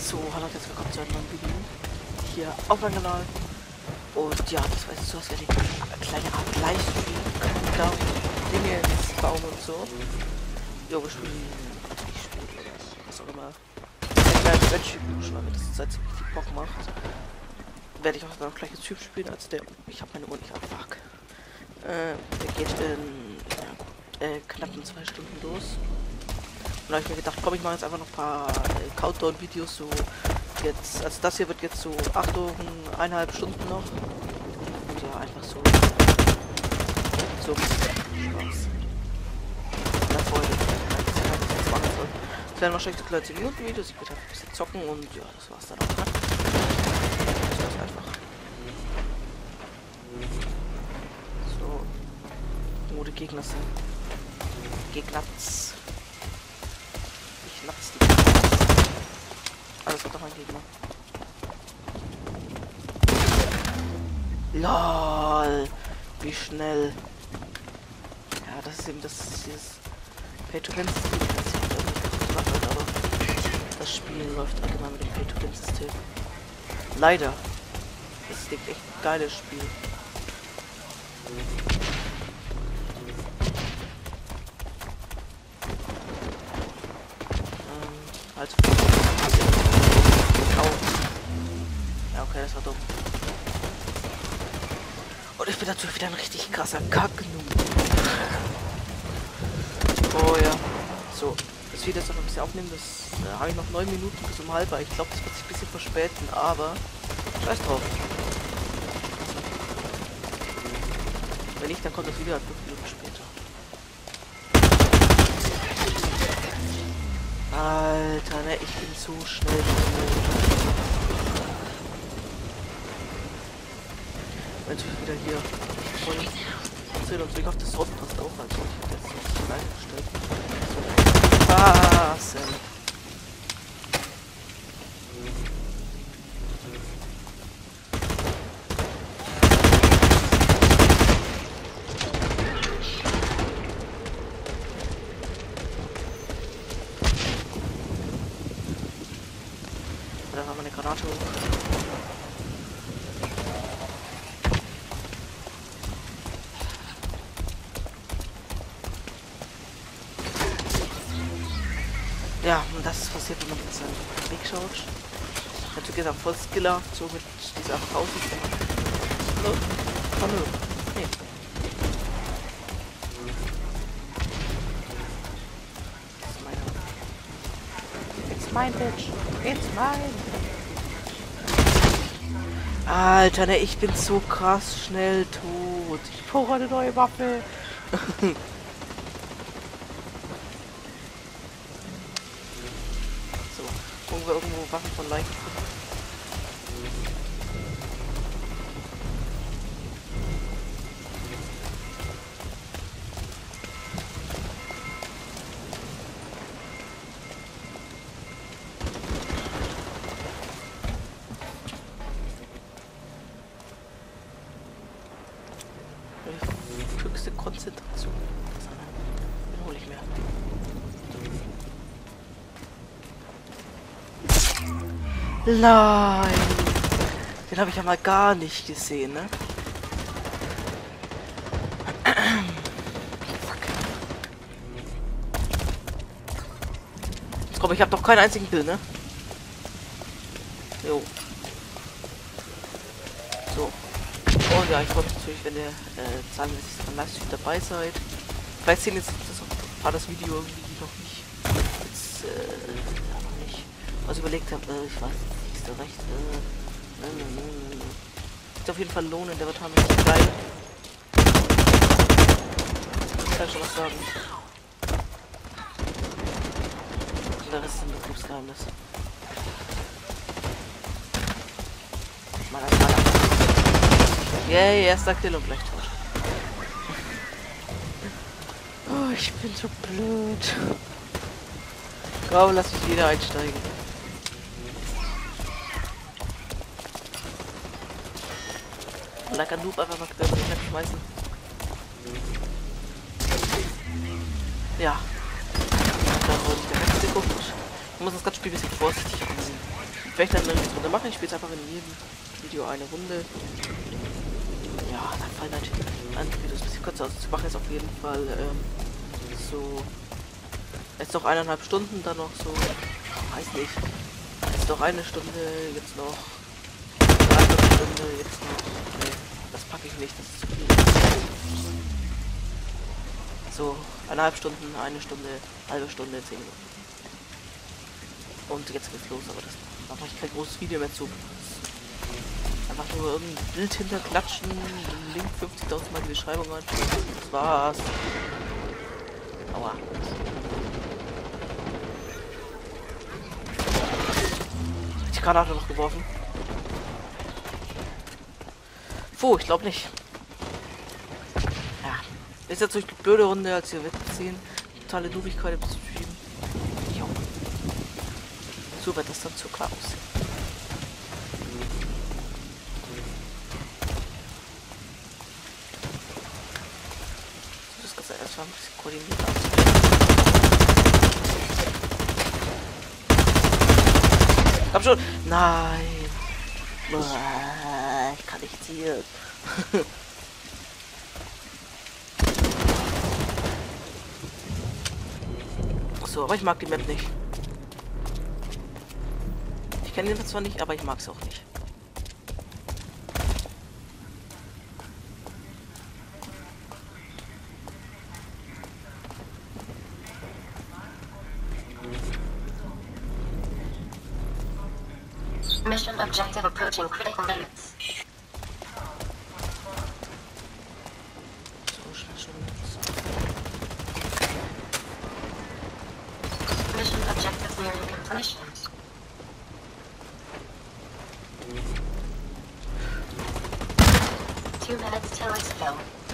So, hallo und herzlich willkommen zu einem neuen Video hier auf meinem Kanal. Und ja, das war jetzt so, als wäre eine kleine Art Livestream. Da Dinge ins Baum und so. Jo, wir spielen Spiel oder was auch immer. Ein kleines Adventure schon, weil mir das jetzt richtig Bock macht. Werde ich auch dann gleich Typ spielen als der. Ich habe meine Uhr nicht ab, fuck. Der geht in knappen 2 Stunden los. Und da habe ich mir gedacht, komm, ich mache jetzt einfach noch ein paar Countdown-Videos, so jetzt, also das hier wird jetzt so 8,5 Stunden noch. Und ja, einfach so Spaß. Davor jetzt machen soll. Das werden wahrscheinlich so kleine 10 Minuten Videos, ich werde halt ein bisschen zocken und ja, das war's dann auch, ne? Das war's einfach. So, wo die Gegner sind. Gegnatz. Ich die. Alles hat doch ein Gegner. LOL! Wie schnell. Ja, das ist eben dieses Pay-to-Win-System. Ich weiß nicht, ob das gemacht wird, aber das Spiel läuft allgemein mit dem Pay-to-Win-System. Leider. Das ist echt ein geiles Spiel. Also. Ja, okay, das war dumm. Und ich bin natürlich wieder ein richtig krasser Kacknoob. Oh ja. So, das Video jetzt noch ein bisschen aufnehmen. Das habe ich noch 9 Minuten bis um halb. Ich glaube, das wird sich ein bisschen verspäten, aber scheiß drauf. Wenn nicht, dann kommt das Video halt 5 Minuten später. Alter, ne, ich bin so schnell. Wenn ich wieder hier voll erzähle und so, ich hoffe, das Sound passt auch, also ich habe jetzt nicht so eingestellt. So. Was denn? Da war meine Granate hoch. Ja, und das ist passiert, wenn man jetzt seinen Weg schaut. Natürlich ist er voll skillhaft, so mit dieser Aussicht. Hallo? Hallo? Nee. Das ist meine. It's mine, bitch. It's mine. Alter, ne, ich bin so krass schnell tot. Ich brauche eine neue Waffe. So, gucken wir irgendwo Waffen von Leichen. Höchste Konzentration. Den hole ich mir. Nein! Den habe ich ja mal gar nicht gesehen, ne? Fuck. Komm, ich habe doch keinen einzigen Kill, ne? Jo. So. Und ja, ich freue mich natürlich, wenn ihr zahlenmäßig am Livestream dabei seid. Vielleicht sehen jetzt das Video irgendwie noch nicht. Jetzt, noch nicht. Was überlegt habe, ich weiß nicht, ist da recht. Ist auf jeden Fall lohnen, der wird haben richtig geil. Ich kann schon was sagen. Und der Rest ist ein Betriebsgeheimnis. Maler. Yay, erster Kill und gleich tot. Oh, ich bin so blöd. Komm, lass mich wieder einsteigen. Like ein Noob einfach mal quer über den Map schmeißen. Ja. Da wurde ich der Map geguckt. Ich muss das ganze Spiel ein bisschen vorsichtig ansehen. vielleicht dann eine Runde machen. Ich spiele einfach in jedem Video eine Runde. Ja, dann fallen natürlich andere Videos ein bisschen kürzer aus. Ich mache jetzt auf jeden Fall so jetzt noch 1,5 Stunden, dann noch so, weiß nicht, jetzt noch eine Stunde, jetzt noch 1,5 Stunde, jetzt noch, nee, das packe ich nicht, das ist zu viel. So, 1,5 Stunden, 1 Stunde, halbe Stunde, 10 Minuten. Und jetzt geht's los, aber da mache ich kein großes Video mehr zu. Einfach nur irgendein Bild hinterklatschen, den Link 50.000 Mal die Beschreibung anschauen. Das war's. Aua. Die Granate noch geworfen. Puh, ich glaube nicht. Ja. Ist jetzt durch die blöde Runde, als wir wegziehen. Totale Dubigkeit im Stream. Jo. So wird das dann zu klar aussehen. Das Ganze erstmal ein bisschen koordiniert anzugehen. Komm schon! Nein! Ich kann nicht zielen. So, aber ich mag die Map nicht. Ich kenne den zwar nicht, aber ich mag es auch nicht. Mission objective approaching critical limits. So, schon. Mission objective nearing completion. Two minutes till exfil.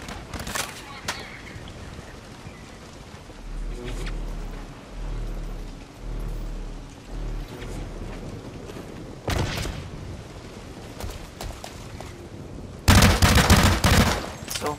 So.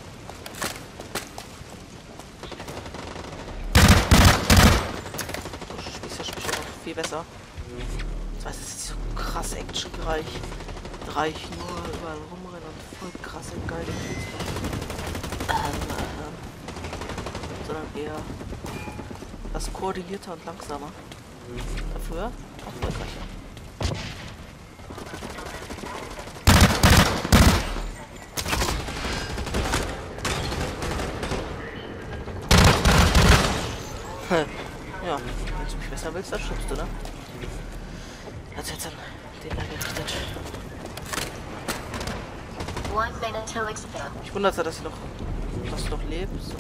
Du spielst das Spiel noch viel besser. Das heißt, es ist so krass actionreich. Reich nur überall rumrennen und voll krasse geile Kills machen. Sondern eher das koordinierter und langsamer. Dafür erfolgreicher. Ja, wenn du mich besser willst, dann schubst du, ne? Hat's jetzt an den da gerichtet. 1 minute till exfil. Ich wundere dass du noch lebst.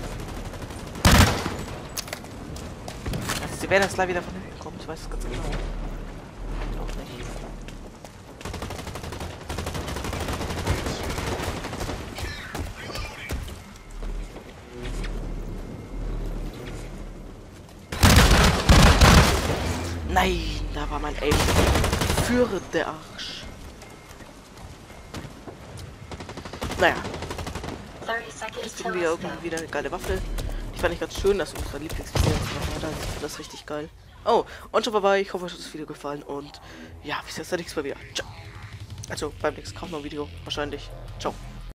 Also, sie werden jetzt gleich wieder von hinten kommen, ich weiß es ganz genau. Ich auch nicht. Nein, da war mein Aim. Für der Arsch. Naja. 30 seconds Jetzt till kriegen wir exfil. irgendwie wieder eine geile Waffe. Ich fand ich ganz schön, dass unser Lieblingsvideo das ist richtig geil. Oh, und schon vorbei. Ich hoffe, euch hat das Video gefallen. Und ja, bis jetzt nächstes Mal wieder. Ciao. Also beim nächsten Countdown-Video wahrscheinlich. Ciao.